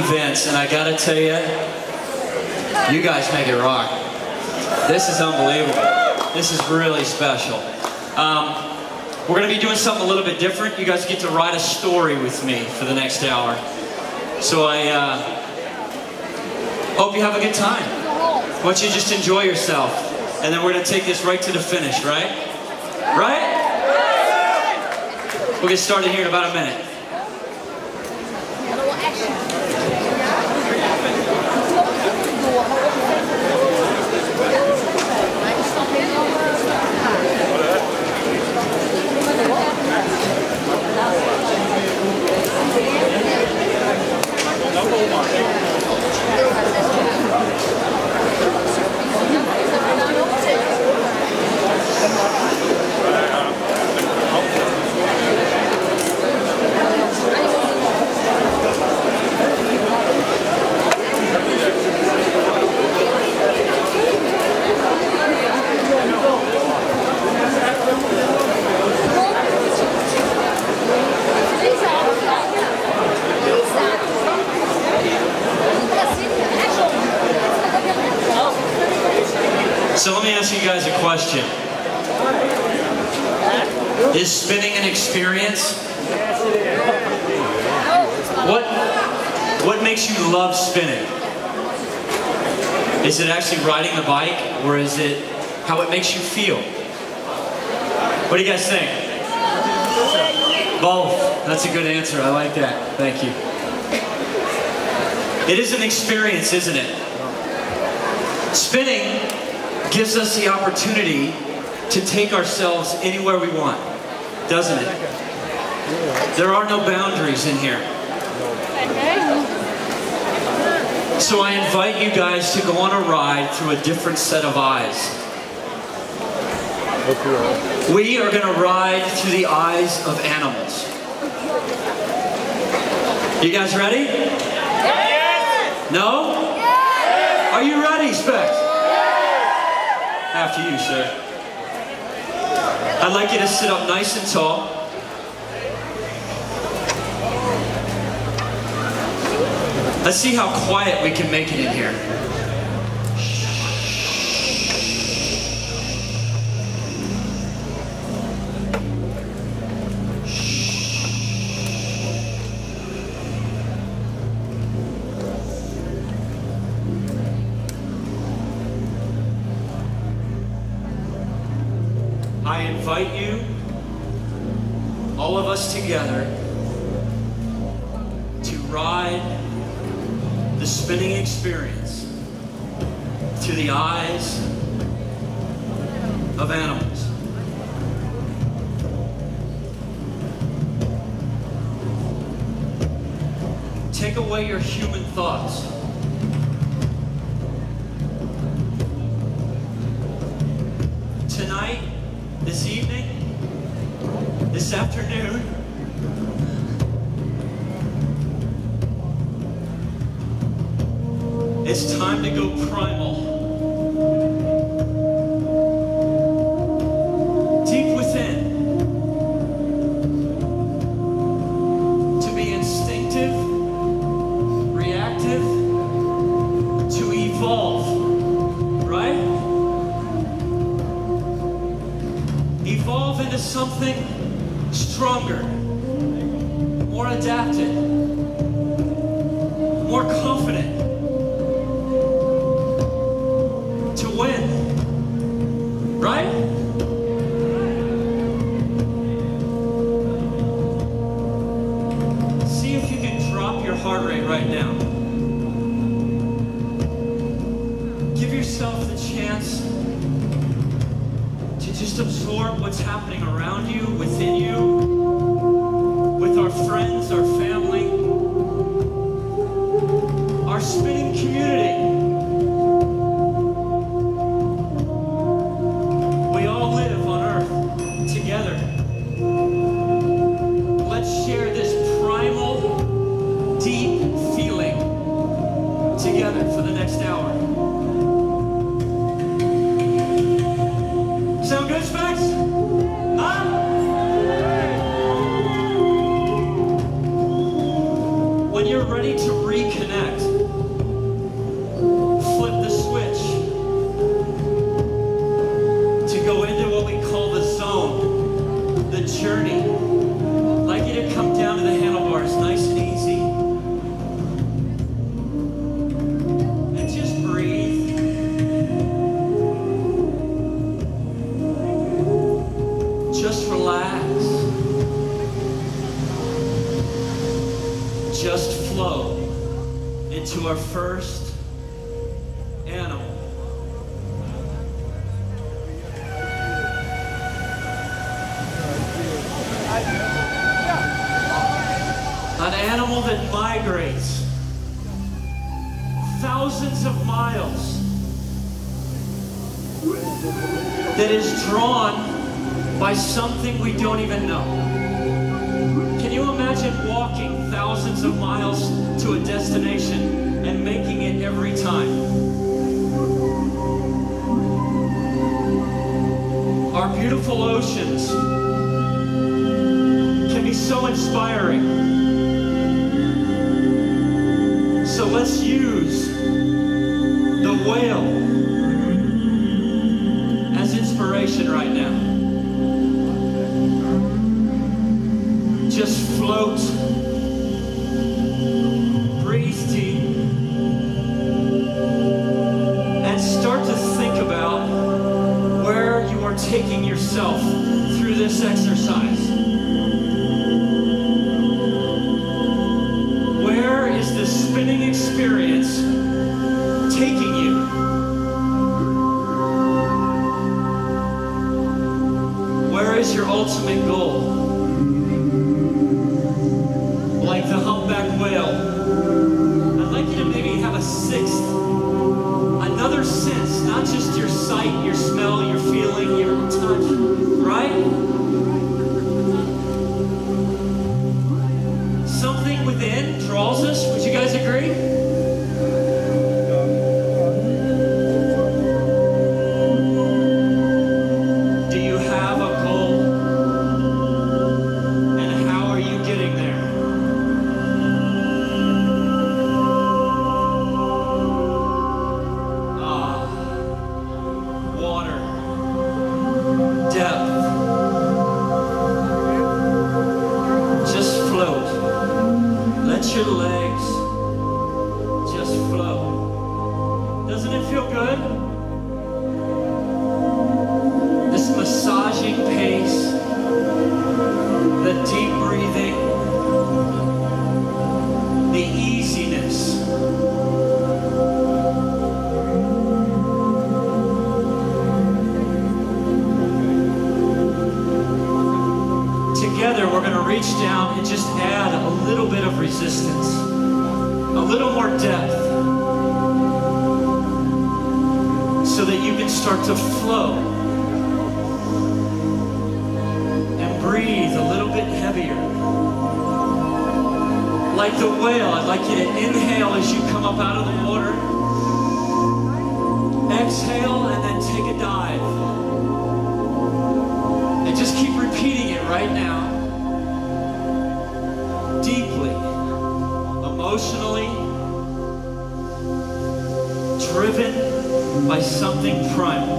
Vince, and I gotta tell you, you guys make it rock. This is unbelievable. This is really special. We're gonna be doing something a little bit different. You guys get to write a story with me for the next hour. So I hope you have a good time. I want you to just enjoy yourself. And then we're gonna take this right to the finish, right? Right? We'll get started here in about a minute. So let me ask you guys a question. Is spinning an experience? What makes you love spinning? Is it actually riding the bike, or is it how it makes you feel? What do you guys think? Both. That's a good answer. I like that. Thank you. It is an experience, isn't it? Spinning gives us the opportunity to take ourselves anywhere we want, doesn't it? There are no boundaries in here. So I invite you guys to go on a ride through a different set of eyes. We are going to ride through the eyes of animals. You guys ready? Yes! No? Yes! Are you ready, Specs? After you, sir. I'd like you to sit up nice and tall. Let's see how quiet we can make it in here. I invite you, all of us together, to ride the spinning experience through the eyes of animals. Take away your human thoughts. Tonight, this evening, this afternoon, it's time to go primal. Deep within. To be instinctive, reactive, to evolve, right? Evolve into something stronger, more adapted, more confident, to win, right? See if you can drop your heart rate right now. Give yourself the chance to just absorb what's happening around you, within you, with our friends, our family, our spinning community. We all live on Earth together. Let's share this primal, deep feeling together for the next hour. Sound good, Specs? Huh? When you're ready to reconnect, into our first animal. An animal that migrates thousands of miles, that is drawn by something we don't even know. Can you imagine walking thousands of miles to a destination and making it every time? Our beautiful oceans can be so inspiring. So let's use the whale as inspiration right now. Just float, breathe deep, and start to think about where you are taking yourself through this exercise. Where is the spinning experience taking you? Where is your ultimate goal? Like the humpback whale, I'd like you to maybe have a sixth, another sense, not just your sight, your smell, your feeling, your touch, right? Something within draws us. Would you guys agree? Do you have a goal? And how are you getting there? Water, depth, just float. Let your legs just flow. Doesn't it feel good? This massaging pace, the deep breathing, the easiness. Together, we're going to reach down and just add a little bit of resistance, a little more depth, so that you can start to flow and breathe a little bit heavier. Like the whale, I'd like you to inhale as you come up out of the water, exhale, and then take a dive. And just keep repeating it right now. Deeply, emotionally, driven by something primal.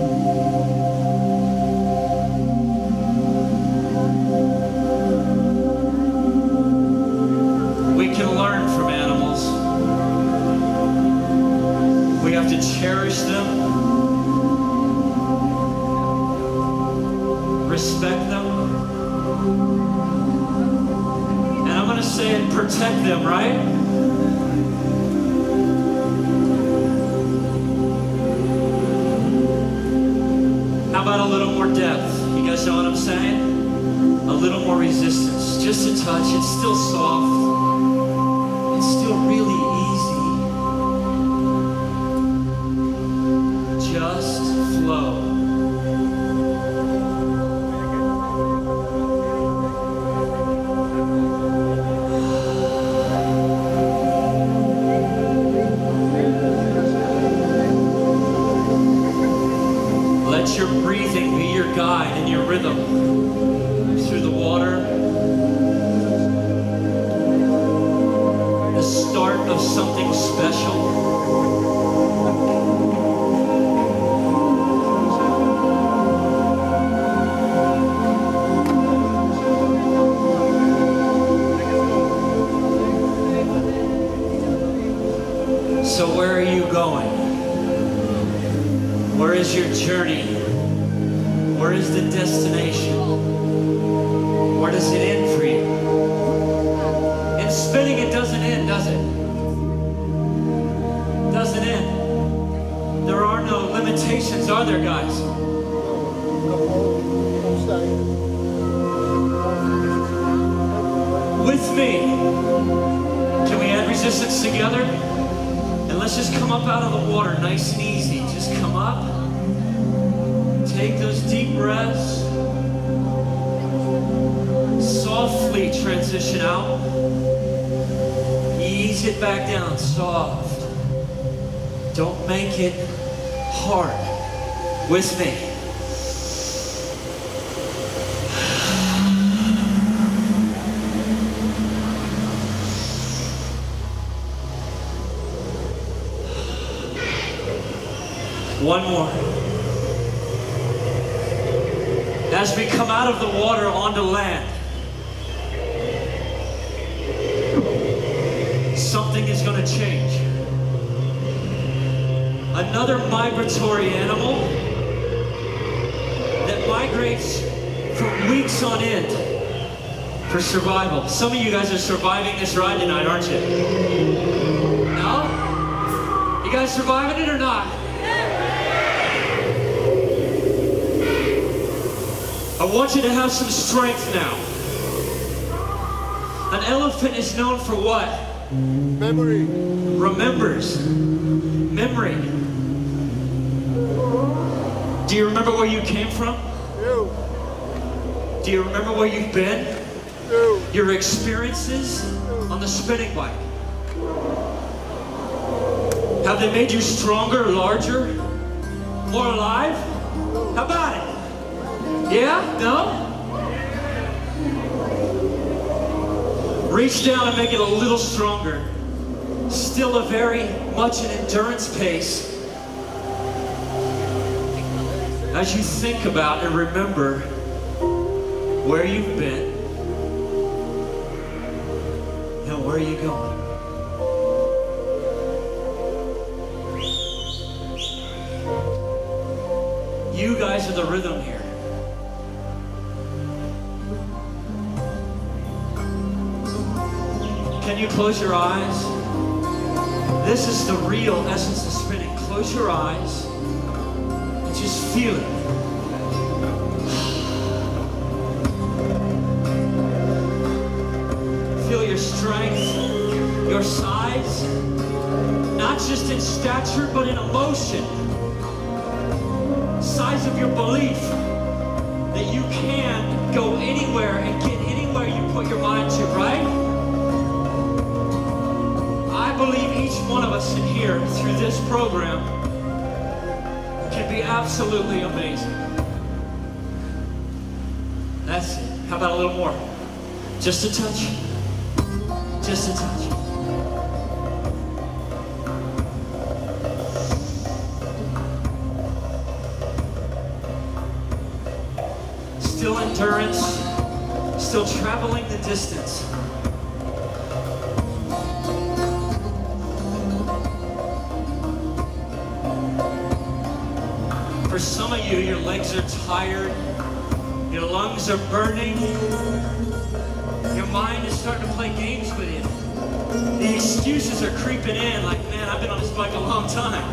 We can learn from animals. We have to cherish them, respect them, and I'm going to say it, protect them, right? How about a little more depth? You guys know what I'm saying? A little more resistance, just a touch. It's still soft. It's still really easy. Just flow. Let your breathing be your guide and your rhythm through the water. The start of something special. So where are you going? Where is your journey? Where is the destination? Where does it end for you? And spinning, it doesn't end, does it? limitations, are there, guys? With me, can we add resistance together? And let's just come up out of the water nice and easy. Just come up. Take those deep breaths. Softly transition out. Ease it back down, soft. Don't make it hard. With me. One more. As we come out of the water onto land, something is going to change. Another migratory animal that migrates for weeks on end for survival. Some of you guys are surviving this ride tonight, aren't you? No? You guys surviving it or not? I want you to have some strength now. An elephant is known for what? Memory. Remembers. Memory. Do you remember where you came from? No. Do you remember where you've been? No. Your experiences on the spinning bike. Have they made you stronger, larger, more alive? How about it? Yeah? No? Reach down and make it a little stronger. Still a very much an endurance pace. As you think about and remember where you've been and where you're going. You guys are the rhythm here. Can you close your eyes? This is the real essence of spinning. Close your eyes and just feel it. Feel your strength, your size, not just in stature, but in emotion. Size of your belief that you can go anywhere and get anywhere you put your mind to, right? I believe each one of us in here through this program can be absolutely amazing. That's it. How about a little more? Just a touch. Just a touch. Still endurance, still traveling the distance. For some of you, your legs are tired, your lungs are burning, your mind is starting to play games with you. The excuses are creeping in like, man, I've been on this bike a long time.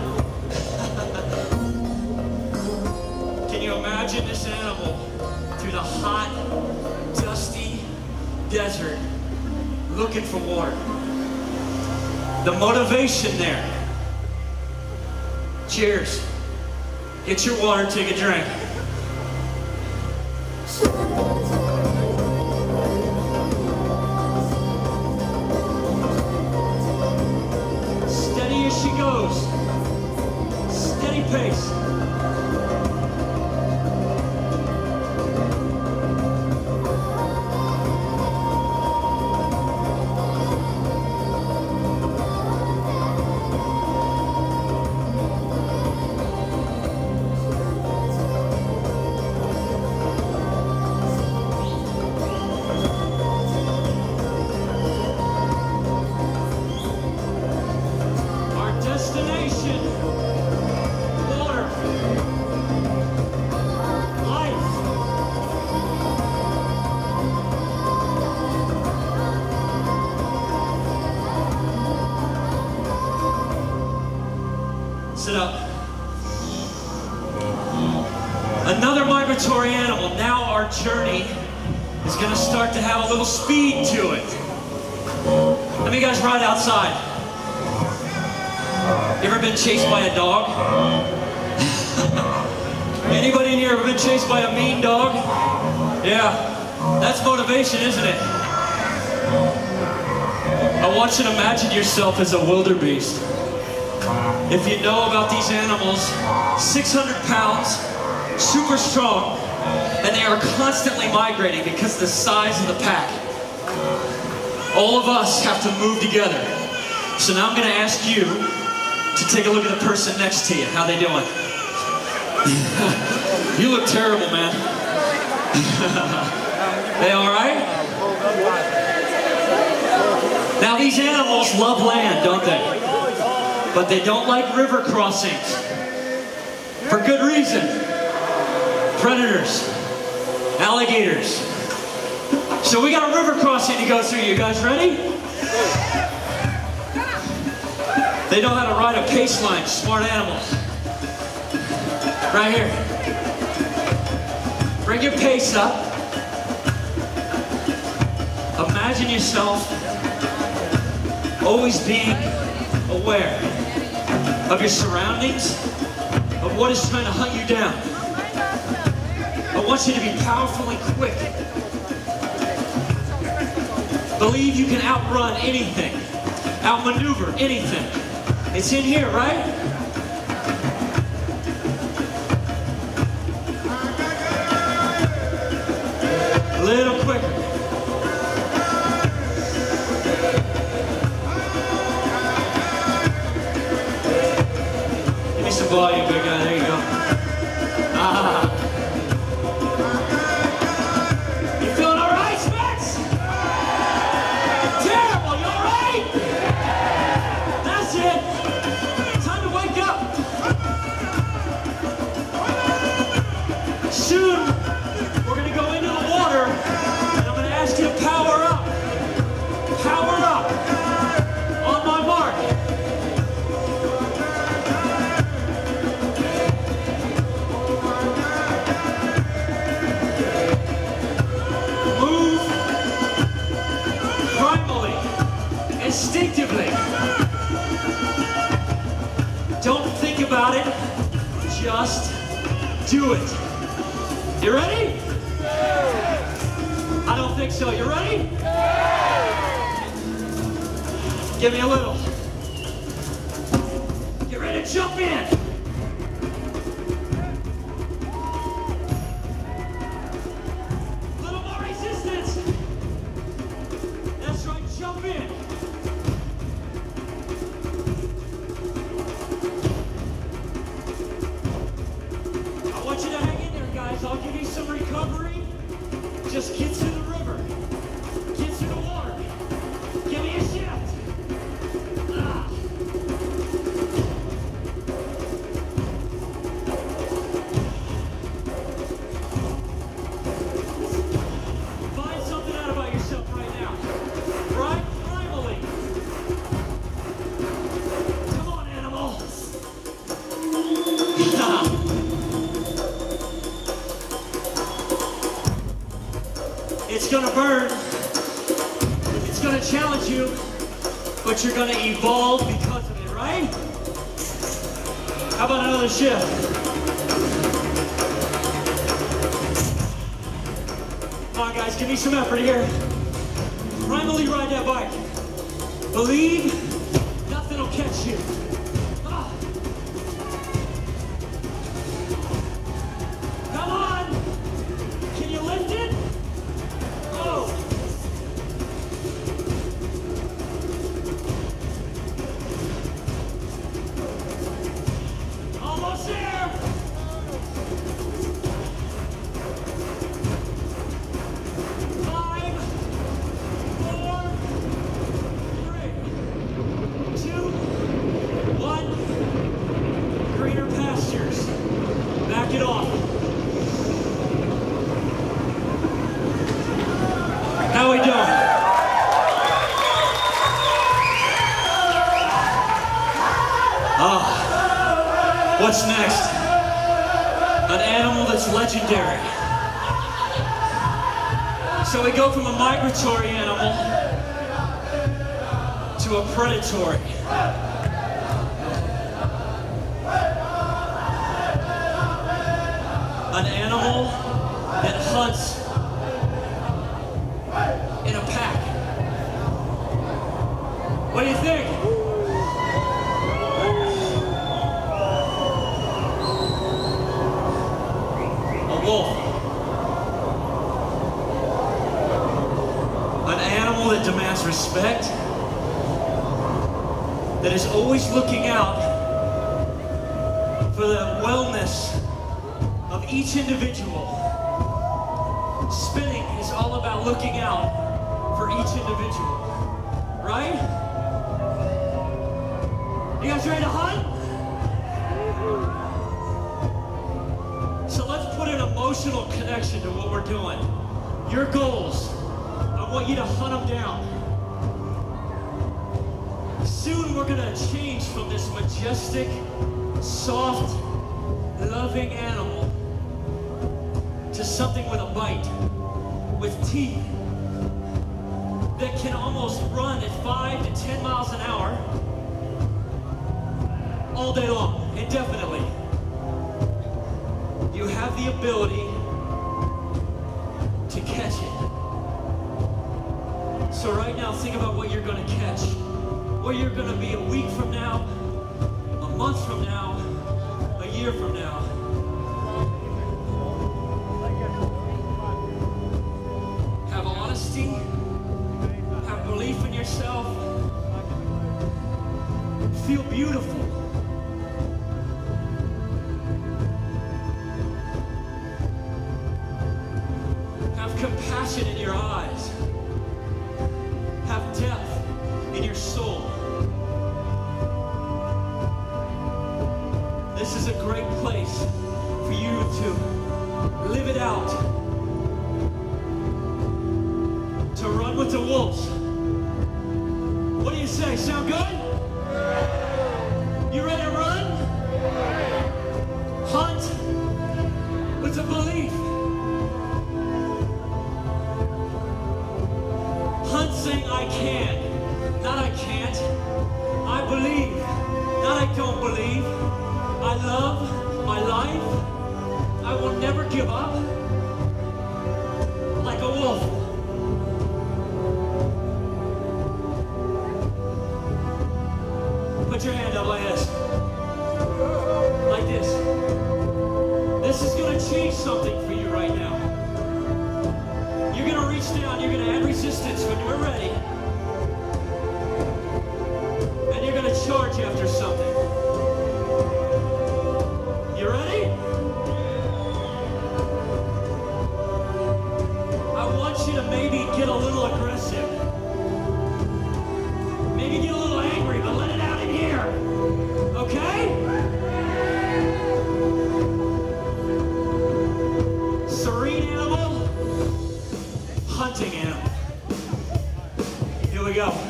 Can you imagine this animal through the hot, dusty desert looking for water? The motivation there. Cheers. Get your water, take a drink. Steady as she goes. Steady pace. Sit up. Another migratory animal. Now our journey is going to start to have a little speed to it. Let me guys ride outside. You ever been chased by a dog? Anybody in here ever been chased by a mean dog? Yeah, that's motivation, isn't it? I want you to imagine yourself as a wildebeest. If you know about these animals, 600 pounds, super strong, and they are constantly migrating because of the size of the pack. All of us have to move together. So now I'm going to ask you to take a look at the person next to you. How they doing? You look terrible, man. They all right? Now these animals love land, don't they? But they don't like river crossings. For good reason. Predators, alligators. So we got a river crossing to go through. You guys ready? They know how to ride a pace line, smart animals. Right here. Bring your pace up. Imagine yourself always being aware of your surroundings, of what is trying to hunt you down. I want you to be powerful and quick. Believe you can outrun anything, outmaneuver anything. It's in here, right? A little quicker. Give me some volume, big guy. There you go. Ah. You feeling all right, Specs? Terrible. You all right? That's it. Time to wake up. Soon, we're going to go into the water, and I'm going to ask you to power up. Power up. On my mark. Move primally, instinctively. Don't think about it, just do it. You ready? I don't think so. You ready? Give me a little. Get ready to jump in. Little more resistance. That's right, jump in. I want you to hang in there, guys. I'll give you some recovery. Just get to the river. Get to the water. Give me a shift. Ah. Find something out about yourself right now. Right? Primally. Come on, animal. It's gonna burn. It's gonna challenge you, but you're gonna evolve because of it, right? How about another shift? Come on, guys, give me some effort here. Primally ride that bike. Believe nothing will catch you. Ah. Come on! Can you lift it? Oh! Almost there! 5, 4, 3, 2, 1. Greener pastures. Back it off. How we doing? Oh, what's next? An animal that's legendary. So we go from a migratory animal to a predatory. An animal that hunts in a pack. What do you think? A wolf. An animal that demands respect, that is always looking out for the wellness of each individual. Spinning is all about looking out for each individual, right? You guys ready to hunt? So let's put an emotional connection to what we're doing. Your goals, I want you to hunt them down. Soon we're gonna change from this majestic, soft, loving animal to something with a bite, with teeth, that can almost run at 5 to 10 miles an hour all day long, indefinitely. You have the ability to catch it. So right now, think about what you're gonna catch, where you're gonna be a week from now, a month from now, a year from now. Have honesty, have belief in yourself, feel beautiful. Have compassion in your eyes. Have depth in your soul. This is a great place for you to live it out. To run with the wolves. What do you say? Sound good? You ready to run? Hunt with a belief. Hunt saying I can, not I can't. I believe, not I don't believe. I love my life. I will never give up. Like a wolf. Put your hand up like this. Like this. This is going to change something for you right now. You're going to reach down, you're going to add resistance when you're ready. And you're going to charge after something. You ready? I want you to maybe get a little aggressive. Maybe get a little angry, but let it out in here. Okay? Serene animal, hunting animal. Here we go.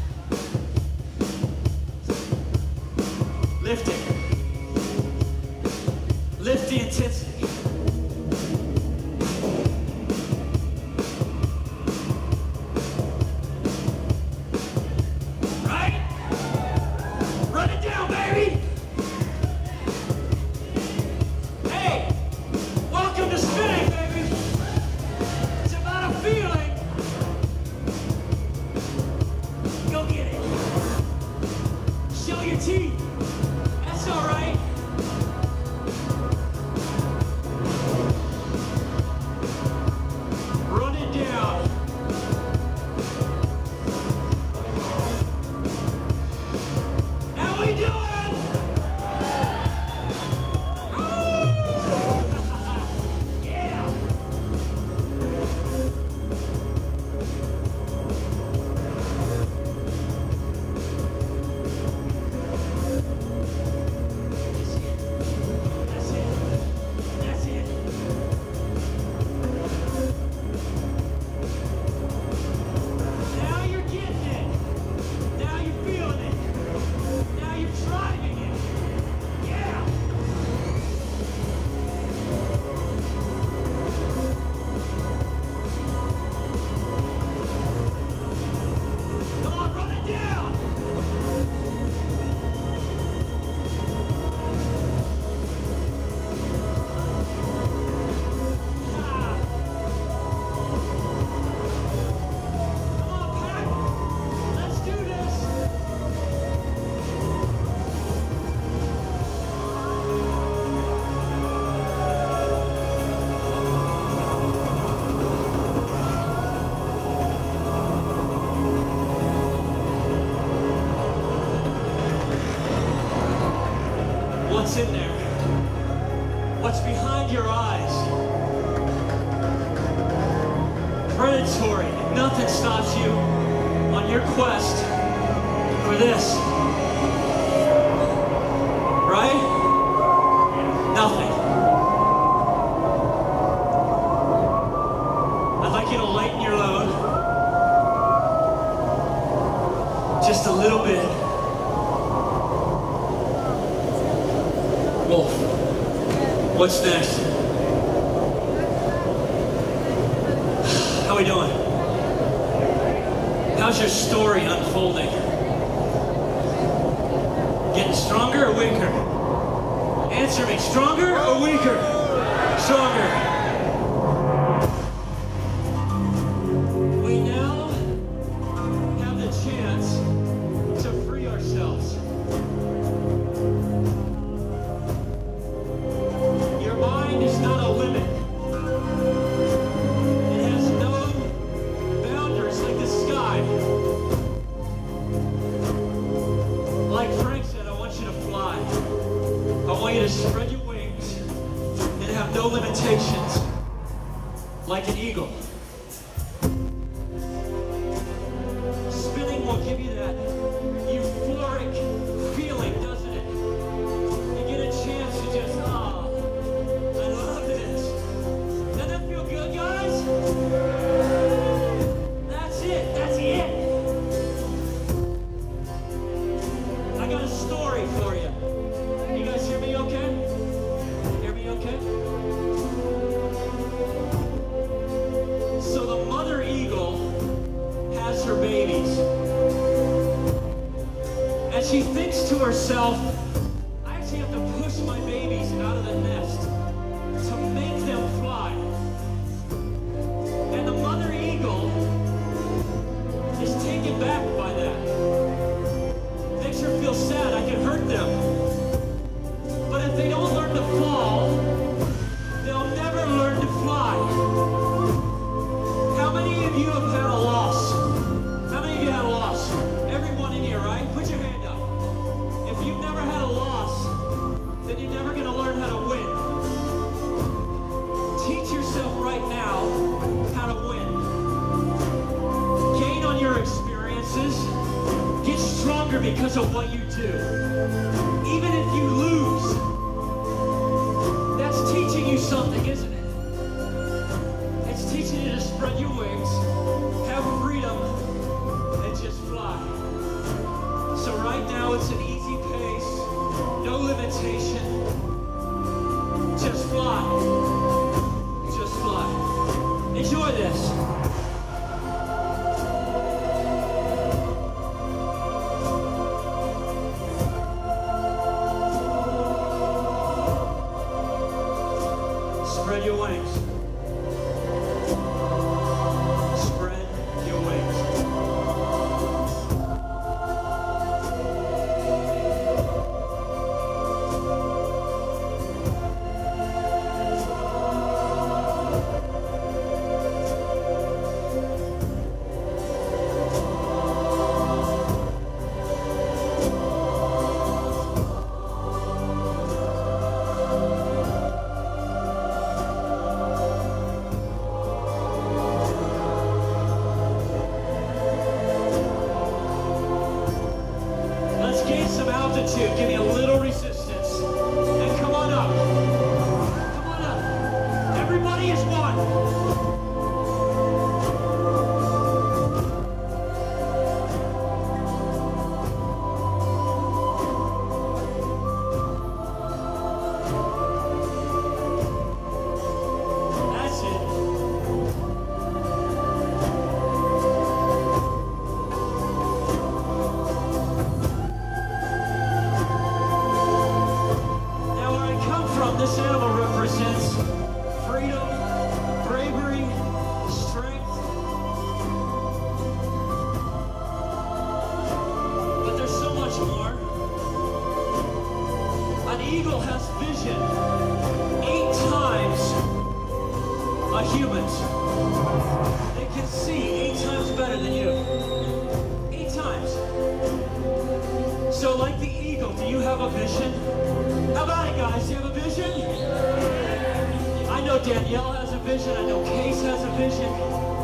Lift it. Lift the intensity. Right? Run it down, baby! Hey! Welcome to spinning, baby! It's about a feeling. Go get it. Show your teeth. That's all right. Run it down. How we doing? Yeah. What's in there? What's behind your eyes? Predatory. Nothing stops you on your quest for this. Right? Nothing. I'd like you to lighten your load. Just a little bit. Wolf, what's next? How we doing? How's your story unfolding? Getting stronger or weaker? Answer me, stronger or weaker? Stronger. We now have the chance to free ourselves. Your mind is not a limit. It has no boundaries like the sky. Like Frank said, I want you to fly. I want you to spread your wings and have no limitations, like an eagle. Spinning will give you that euphoric feeling, doesn't it? You get a chance to just, I love this. Doesn't that feel good, guys? That's it, that's it. I got a story for you. You guys hear me okay? Hear me okay? So the mother eagle has her babies. And she thinks to herself, I actually have to push my babies out of the nest to make them fly. And the mother eagle is taken back by that. Makes her feel sad, I can hurt them. But if they don't learn to fall, they'll never learn to fly. How many of you have had a loss? How many of you had a loss? Everyone in here, right? Put your hand up. If you've never had a loss, then you're never going to learn how to win. Teach yourself right now how to win. Gain on your experiences. Get stronger because of what you do. Even if you lose, that's teaching you something, isn't it? It's teaching you to spread your wings, have freedom, and just fly. So right now it's an easy pace, no limitation. Just fly. Just fly. Enjoy this. Spread your wings. Spread your wings. Give me a little resistance. And come on up. Come on up. Everybody is one. That's it. This animal represents freedom, bravery, strength. But there's so much more. An eagle has vision 8 times a human's. They can see 8 times better than you. 8 times. So like the eagle, do you have a vision? How about it, guys? You have a vision? I know Danielle has a vision. I know Case has a vision.